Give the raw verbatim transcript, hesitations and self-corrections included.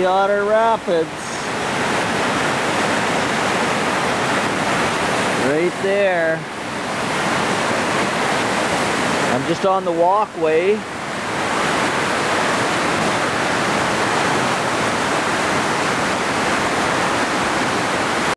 the Otter Rapids. Right there. I'm just on the walkway.